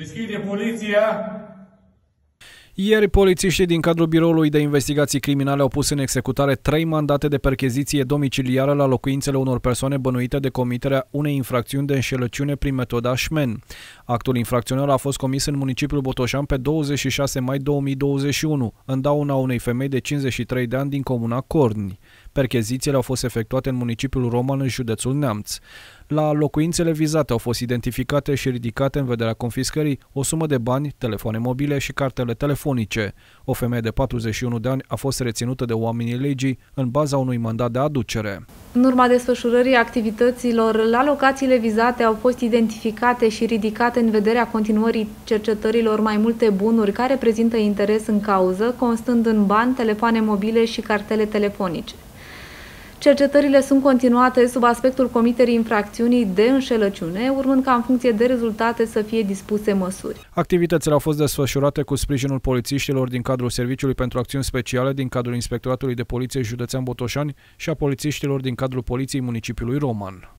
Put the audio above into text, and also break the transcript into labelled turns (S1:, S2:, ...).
S1: Deschide poliția!
S2: Ieri, polițiștii din cadrul Biroului de Investigații Criminale au pus în executare 3 mandate de percheziție domiciliară la locuințele unor persoane bănuite de comiterea unei infracțiuni de înșelăciune prin metoda Șmen. Actul infracțional a fost comis în municipiul Botoșan pe 26 mai 2021, în dauna unei femei de 53 de ani din comuna Corni. Perchezițiile au fost efectuate în municipiul Roman, în județul Neamț. La locuințele vizate au fost identificate și ridicate în vederea confiscării o sumă de bani, telefoane mobile și cartele telefonice. O femeie de 41 de ani a fost reținută de oamenii legii în baza unui mandat de aducere.
S3: În urma desfășurării activităților, la locațiile vizate au fost identificate și ridicate în vederea continuării cercetărilor mai multe bunuri care prezintă interes în cauză, constând în bani, telefoane mobile și cartele telefonice. Cercetările sunt continuate sub aspectul comiterii infracțiunii de înșelăciune, urmând ca în funcție de rezultate să fie dispuse măsuri.
S2: Activitățile au fost desfășurate cu sprijinul polițiștilor din cadrul Serviciului pentru Acțiuni Speciale din cadrul Inspectoratului de Poliție Județean Botoșani și a polițiștilor din cadrul Poliției Municipiului Roman.